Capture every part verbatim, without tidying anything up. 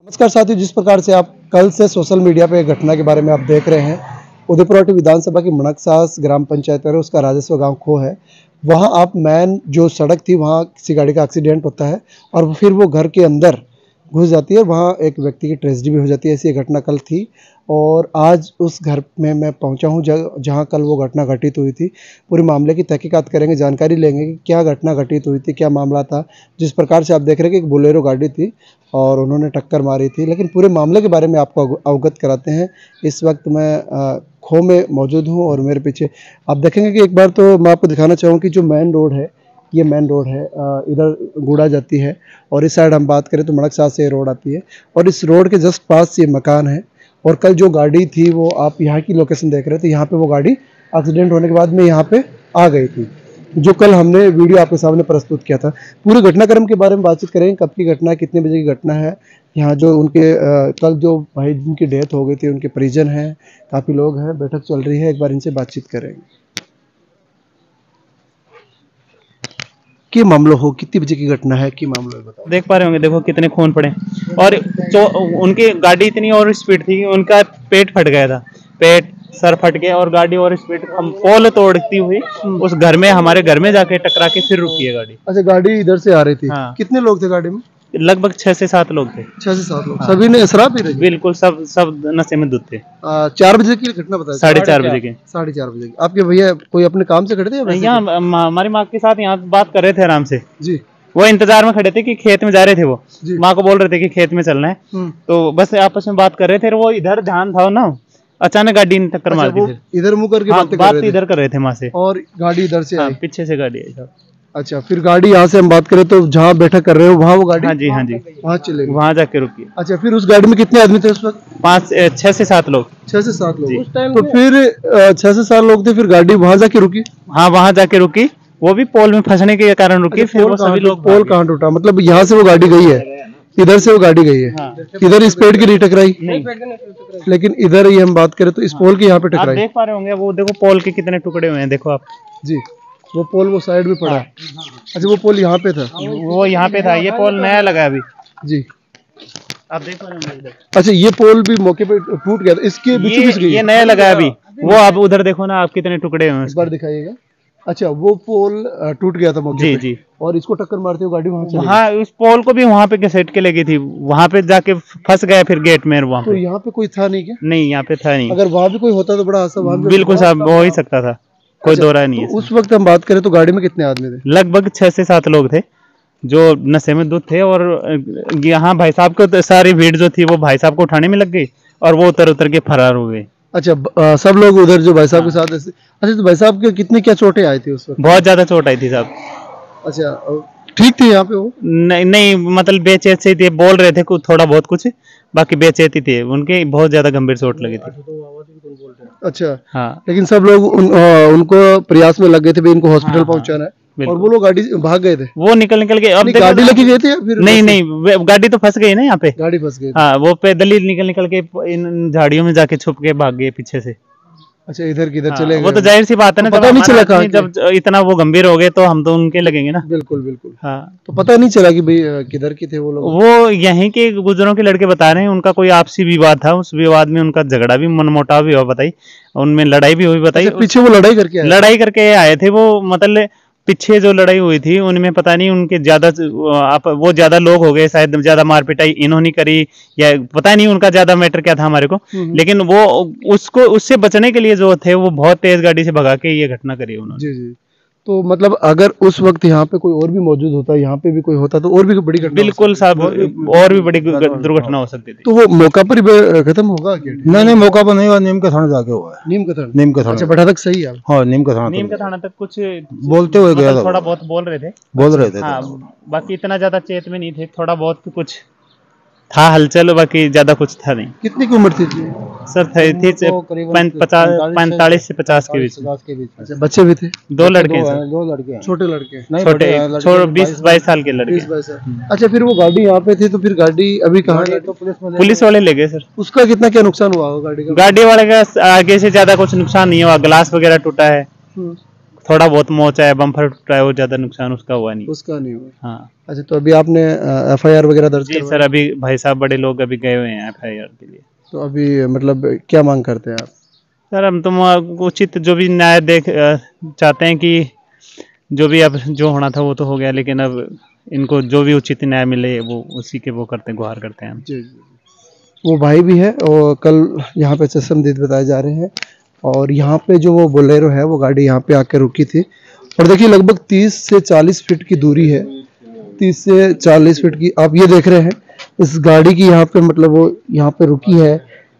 नमस्कार साथियों, जिस प्रकार से आप कल से सोशल मीडिया पे घटना के बारे में आप देख रहे हैं, उदयपुर विधानसभा की मणकसास ग्राम पंचायत है, उसका राजस्व गांव खो है। वहां आप मैन जो सड़क थी, वहां किसी गाड़ी का एक्सीडेंट होता है और फिर वो घर के अंदर घुस जाती है। वहां एक व्यक्ति की ट्रेजेडी भी हो जाती है। ऐसी एक घटना कल थी और आज उस घर में मैं पहुंचा हूं जहां कल वो घटना घटित हुई थी। पूरे मामले की तहकीकात करेंगे, जानकारी लेंगे कि क्या घटना घटित हुई थी, क्या मामला था। जिस प्रकार से आप देख रहे हैं कि एक बोलेरो गाड़ी थी और उन्होंने टक्कर मारी थी, लेकिन पूरे मामले के बारे में आपको अवगत कराते हैं। इस वक्त मैं खो में मौजूद हूँ और मेरे पीछे आप देखेंगे कि एक बार तो मैं आपको दिखाना चाहूँगा कि जो मेन रोड है, ये मेन रोड है, इधर गुड़ा जाती है और इस साइड हम बात करें तो मणकसास से रोड आती है और इस रोड के जस्ट पास ये मकान है। और कल जो गाड़ी थी वो आप यहाँ की लोकेशन देख रहे थे, यहाँ पे वो गाड़ी एक्सीडेंट होने के बाद में यहाँ पे आ गई थी, जो कल हमने वीडियो आपके सामने प्रस्तुत किया था। पूरे घटनाक्रम के बारे में बातचीत करेंगे, कब की घटना, कितने बजे की घटना है। यहाँ जो उनके आ, कल जो भाई जिनकी डेथ हो गई थी, उनके परिजन हैं, काफ़ी लोग हैं, बैठक चल रही है, एक बार इनसे बातचीत करेंगे। कि मामला हो, कितनी बजे की घटना है, कि मामला बताओ। देख पा रहे होंगे, देखो कितने खून पड़े और जो उनकी गाड़ी इतनी और स्पीड थी, उनका पेट फट गया था, पेट सर फट गया और गाड़ी और स्पीड हम पोल तोड़ती हुई उस घर में, हमारे घर में जाके टकरा के फिर रुकी है गाड़ी। अच्छा, गाड़ी इधर से आ रही थी। हाँ। कितने लोग थे गाड़ी में? लगभग छह से सात लोग थे। छह से सात लोग। हाँ। सभी ने शराब पी रही? बिल्कुल, सब सब नशे में धुत थे। चार बजे की घटना बताया? साढ़े चार बजे के। साढ़े चार बजे की। आपके भैया कोई अपने काम से खड़े थे? यहाँ हमारी माँ के साथ यहाँ बात कर रहे थे आराम से जी। वो इंतजार में खड़े थे कि खेत में जा रहे थे, वो माँ को बोल रहे थे कि खेत में चलना है, तो बस आपस में बात कर रहे थे। वो इधर ध्यान था ना, अचानक गाड़ी ने टक्कर मार दी। इधर मुंह करके हाँ, बात इधर कर रहे थे माँ से और गाड़ी इधर से आई। पीछे से गाड़ी आई। अच्छा, फिर गाड़ी यहाँ से हम बात करें तो जहाँ बैठक कर रहे हो वहाँ वो गाड़ी? हाँ जी, हाँ जी, वहाँ चले, वहाँ जाके रुकी। अच्छा, फिर उस गाड़ी में कितने आदमी थे उस वक्त? पाँच छह से सात लोग। छह से सात लोग उस टाइम। तो फिर छह से सात लोग थे, फिर गाड़ी वहाँ जाके रुकी? हाँ, वहाँ जाके रुकी, वो भी पोल में फंसने के कारण रुकी। फिर वो सभी लोग, पोल कहाँ टूटा? मतलब यहाँ से वो गाड़ी गई है, इधर से वो गाड़ी गई है। हाँ। इधर इस पेड़ की नहीं टकराई, लेकिन इधर ही हम बात करें तो इस पोल की यहाँ पे टकराई। देख पा रहे होंगे, वो देखो पोल के कितने टुकड़े हुए हैं, देखो आप जी। वो पोल वो साइड में पड़ा। अच्छा, वो पोल यहाँ पे था? वो यहाँ पे था, ये पोल नया लगा अभी जी, आप देख पा रहे होंगे। अच्छा, ये पोल भी मौके पे टूट गया था, इसके बीच बीच गई? ये नया लगा अभी। वो आप उधर देखो ना, आप कितने टुकड़े हुए हैं, इस बार दिखाइएगा। अच्छा, वो पोल टूट गया था मौके जी पे। जी, और इसको टक्कर मारते हुए गाड़ी वहाँ चली गई। हाँ, उस पोल को भी वहाँ पे घसीट के लगी थी, वहाँ पे जाके फंस गया फिर गेट में। वहाँ तो यहाँ पे कोई था नहीं क्या? नहीं, यहाँ पे था नहीं। अगर वहाँ भी कोई होता तो बड़ा हादसा वहाँ पे बिल्कुल साहब, हो ही सकता था, कोई दो राय नहीं है। तो उस वक्त हम बात करें तो गाड़ी में कितने आदमी थे? लगभग छह से सात लोग थे जो नशे में धुत थे। और यहाँ भाई साहब को सारी भीड़ जो थी वो भाई साहब को उठाने में लग गई और वो उतर उतर के फरार हो गए। अच्छा, आ, सब लोग उधर जो भाई साहब के साथ ऐसे। अच्छा, तो भाई साहब के कितनी क्या चोटें आई थी उस वक्त? बहुत ज्यादा चोट आई थी साहब। अच्छा, ठीक थे यहाँ पे वो? नहीं नहीं, मतलब बेचैत से थे, बोल रहे थे कुछ थोड़ा बहुत कुछ, बाकी बेचैती थे, उनके बहुत ज्यादा गंभीर चोट लगी थी। अच्छा, हाँ, लेकिन सब लोग उन, आ, उनको प्रयास में लग गए थे भी इनको हॉस्पिटल हाँ, पहुंचाना है। और वो लोग गाड़ी भाग गए थे? वो निकल निकल के अब गाड़ी लेके गए थे फिर? नहीं नहीं, गाड़ी तो फंस गई ना यहाँ पे, गाड़ी फंस गई। हाँ, वो पैदल ही निकल निकल के इन झाड़ियों में जाके छुप के भाग गए पीछे से। अच्छा, इधर किधर हाँ, चले गए? वो तो जाहिर सी बात है ना, तो पता नहीं चला कहाँ, जब इतना वो गंभीर हो गए तो हम तो उनके लगेंगे ना। बिल्कुल बिल्कुल। हाँ, तो पता नहीं चला कि भाई किधर के थे वो लोग? वो यहीं के गुजरों के लड़के बता रहे हैं, उनका कोई आपसी विवाद था, उस विवाद में उनका झगड़ा भी, मनमुटाव भी हुआ बताई, उनमें लड़ाई भी हुई बताई। अच्छा, पीछे वो लड़ाई करके आए? लड़ाई करके आए थे वो, मतलब पीछे जो लड़ाई हुई थी उनमें पता नहीं उनके ज्यादा आप वो ज्यादा लोग हो गए, शायद ज्यादा मार पिटाई इन्होंने करी या पता नहीं उनका ज्यादा मैटर क्या था हमारे को, लेकिन वो उसको उससे बचने के लिए जो थे वो बहुत तेज गाड़ी से भगा के ये घटना करी उन्होंने। जी जी। तो मतलब अगर उस वक्त यहाँ पे कोई और भी मौजूद होता, यहाँ पे भी कोई होता तो और भी बड़ी घटना? बिल्कुल साहब, और भी बड़ी दुर्घटना हो सकती थी। तो वो मौका पर ही खत्म होगा क्या? नहीं नहीं, मौका पर नहीं हुआ, नीम का थाना जाके हुआ है। नीम का थाना? नीम का थाना। अच्छा, बैठा तक सही है। हाँ, नीम का थाना। नीम का थाना तक कुछ बोलते हुए गया था, थोड़ा बहुत बोल रहे थे बोल रहे थे। हाँ, बाकी इतना ज्यादा चेत में नहीं थे, थोड़ा बहुत कुछ था हलचल, बाकी ज्यादा कुछ था नहीं। कितनी की उम्र थी सर? थी थी पैंतालीस से पचास के बीच। अच्छा, बच्चे भी थे? दो लड़के हैं। दो लड़के, छोटे लड़के? छोटे छोटे बीस बाईस साल के लड़के। अच्छा, फिर वो गाड़ी यहाँ पे थी तो फिर गाड़ी अभी कहाँ है? तो पुलिस वाले ले गए सर। उसका कितना क्या नुकसान हुआ गाड़ी का? गाड़ी वाले का आगे से ज्यादा कुछ नुकसान नहीं हुआ, ग्लास वगैरह टूटा है, थोड़ा बहुत मोचा है, बम्पर टूटा है, वो ज्यादा नुकसान उसका हुआ नहीं। उसका नहीं हुआ। हाँ। अच्छा, तो अभी आपने एफ आई आर वगैरह दर्ज जी करवाई? सर, अभी भाई साहब बड़े लोग अभी गए हुए हैं एफ आई आर के लिए। तो अभी मतलब क्या मांग करते हैं आप? सर हम तुम उचित जो भी न्याय देख अ, चाहते हैं कि जो भी अब जो होना था वो तो हो गया, लेकिन अब इनको जो भी उचित न्याय मिले वो उसी के वो करते हैं, गुहार करते हैं हम। जी जी। वो भाई भी है और कल यहाँ पे चश्मदीद बताए जा रहे हैं, और यहाँ पे जो वो बोलेरो है वो गाड़ी यहाँ पे आके रुकी थी, और देखिए लगभग तीस से चालीस फीट की दूरी है, तीस से चालीस फीट की आप ये देख रहे हैं इस गाड़ी की, यहाँ पे मतलब वो यहाँ पे रुकी है,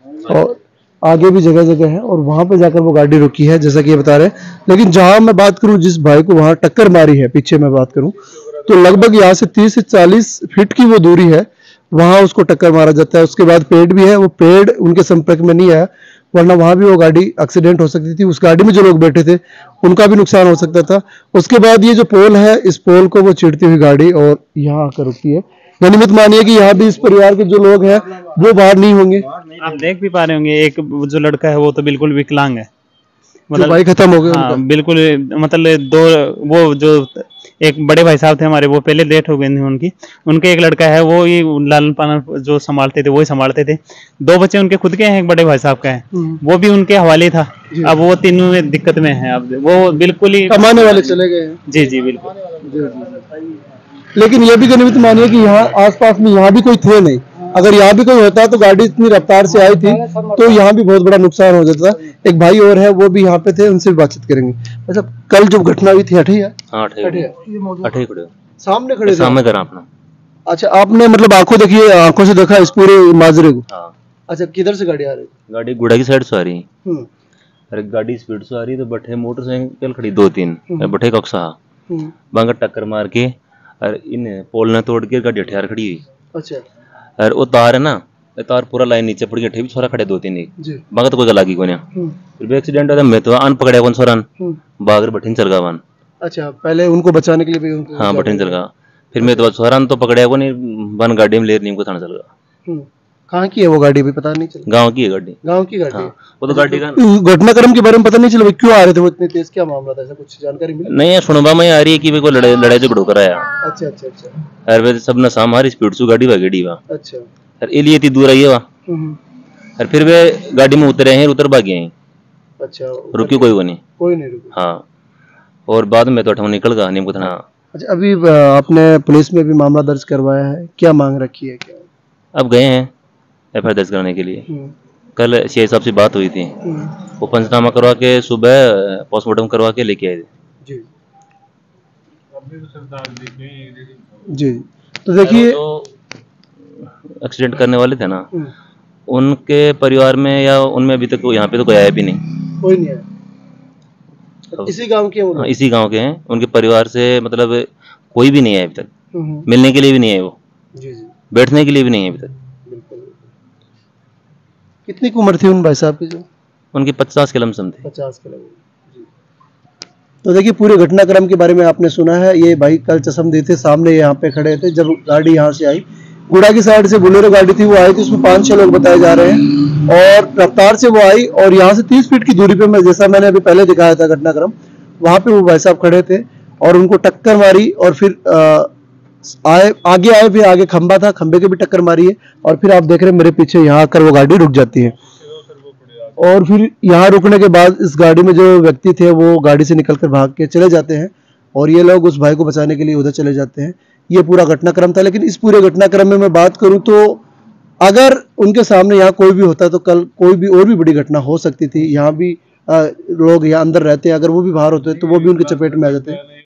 और आगे भी जगह जगह है, और वहां पे जाकर वो गाड़ी रुकी है जैसा कि ये बता रहे हैं। लेकिन जहां मैं बात करूं, जिस भाई को वहां टक्कर मारी है, पीछे मैं बात करूं तो लगभग यहाँ से तीस से चालीस फीट की वो दूरी है, वहां उसको टक्कर मारा जाता है। उसके बाद पेड़ भी है, वो पेड़ उनके संपर्क में नहीं आया, वरना वहां भी वो गाड़ी एक्सीडेंट हो सकती थी, उस गाड़ी में जो लोग बैठे थे उनका भी नुकसान हो सकता था। उसके बाद ये जो पोल है, इस पोल को वो चिड़ती हुई गाड़ी और यहाँ आकर रुकी है। यानी मत मानिए कि यहाँ भी इस परिवार के जो लोग हैं वो बाहर नहीं होंगे। आप देख भी पा रहे होंगे, एक जो लड़का है वो तो बिल्कुल विकलांग है, मतलब भाई खत्म हो गया हाँ उनका। बिल्कुल, मतलब दो वो जो एक बड़े भाई साहब थे हमारे, वो पहले डेथ हो गई थी उनकी, उनके एक लड़का है वो ही लालन पालन जो संभालते थे वही संभालते थे। दो बच्चे उनके खुद के हैं, एक बड़े भाई साहब का है, वो भी उनके हवाले था। अब वो तीनों में दिक्कत में है, अब वो बिल्कुल ही कमाने वाले चले गए हैं। जी जी बिल्कुल। लेकिन ये भी गनीमत मानिए कि यहाँ आसपास में यहाँ भी कोई थे नहीं, अगर यहाँ भी कोई होता तो गाड़ी इतनी रफ्तार से आई थी तो यहाँ भी बहुत बड़ा नुकसान हो जाता। एक भाई और है वो भी यहाँ पे थे, उनसे भी बातचीत करेंगे। अच्छा, कल जो घटना हुई थी अठे है? हाँ, अठे अठे खड़े हो। सामने खड़े थे? सामने करा अपना। अच्छा, आपने मतलब आंखों देखिए, आंखों से देखा इस पूरे माजरे को? हाँ। अच्छा, किधर से गाड़ी आ रही? गाड़ी गुड़ा की साइड से आ रही है, हम्म अरे गाड़ी स्पीड से आ रही तो बठे मोटरसाइकिल खड़ी दो तीन, बठे कक्सा हम्म बांगा टक्कर मार के और इन पोल ने तोड़ के गाड़ी अठे खड़ी हुई। अच्छा। और वो तार है ना, ये तार पूरा लाइन नीचे पड़ गया, अठे भी छोरा खड़े दो तीन, एक जी। बांगा तो कोई गला की कोने। हम्म फिर भी एक्सीडेंट हुआ, मैं तो अन पकड़े कौन सोरन हम्म। बागर बठिन चल गया वन। अच्छा, पहले उनको बचाने के लिए भी उनको हाँ बठिन चल गया, फिर मैं तो सोरन तो पकड़े को नहीं, वन गाड़ी में ले नीम को थाना चल गया। हम्म। कहाँ की है वो गाड़ी? भी पता नहीं चला। गाँव की है गाड़ी। गांव की गाड़ी? हाँ, वो तो गाड़ी का घटनाक्रम के बारे में पता नहीं चला, क्यों आ रहे थे वो इतने तेज, क्या मामला था, ऐसा कुछ जानकारी मिली? नहीं, सुनबा में आ रही है कि कोई लड़ाई लड़ाई झगड़ो कराया। अच्छा अच्छा अच्छा। और वे सब ने सामारी स्पीड से गाड़ी भागेड़ी वा, अच्छा। और इलिए इतनी दूर आई है वा, हम्म। और फिर वे गाड़ी में उतरे हैं, उतर भागे हैं, अच्छा, रुकी कोई वो नहीं। कोई नहीं रुका। हाँ, और बाद में तो अठवा निकल गया नीम को थाना। अच्छा, अभी अ, आपने पुलिस में भी मामला दर्ज करवाया है, क्या मांग रखी है? क्या अब गए हैं एफ आई आर दर्ज कराने के लिए। हम्म कल सीआई साहब से बात हुई थी, हम्म। वो पंचनामा करवा के सुबह पोस्टमार्टम करवा के लेके आए थे। जी जी। तो देखिए, तो एक्सीडेंट करने वाले थे ना, हम्म, उनके परिवार में या उनमें अभी तक यहाँ पे तो कोई आया भी नहीं। कोई नहीं है, इसी गांव के हैं वो हाँ, लोग? इसी गांव के हैं, उनके परिवार से मतलब कोई भी नहीं है अभी तक, हम्म, मिलने के लिए भी नहीं है वो, जी जी बैठने के लिए भी नहीं है अभी तक। बिल्कुल। कितनी की उम्र थी उन भाई साहब की? जो उनके पचास के लमसम थे। पचास के लगभग। जी। तो देखिए, पूरे घटनाक्रम के बारे में आपने सुना है। ये भाई कल चश्मदीद थे, सामने यहाँ पे खड़े थे जब गाड़ी यहाँ से आई, गुड़ा की साइड से बोलेरो गाड़ी थी वो आई थी, उसमें पांच छह लोग बताए जा रहे हैं, और रफ्तार से वो आई, और यहाँ से तीस फीट की दूरी पे, मैं जैसा मैंने अभी पहले दिखाया था घटनाक्रम, वहां पे वो भाई साहब खड़े थे और उनको टक्कर मारी, और फिर आ, आए आगे आए, फिर आगे खंबा था, खंबे के भी टक्कर मारी है, और फिर आप देख रहे हैं मेरे पीछे यहाँ आकर वो गाड़ी रुक जाती है। और फिर यहाँ रुकने के बाद इस गाड़ी में जो व्यक्ति थे वो गाड़ी से निकलकर भाग के चले जाते हैं, और ये लोग उस भाई को बचाने के लिए उधर चले जाते हैं। ये पूरा घटनाक्रम था। लेकिन इस पूरे घटनाक्रम में मैं बात करूं तो अगर उनके सामने यहाँ कोई भी होता तो कल कोई भी और भी बड़ी घटना हो सकती थी। यहाँ भी आ, लोग यहाँ अंदर रहते हैं, अगर वो भी बाहर होते तो वो भी उनके चपेट में आ जाते हैं।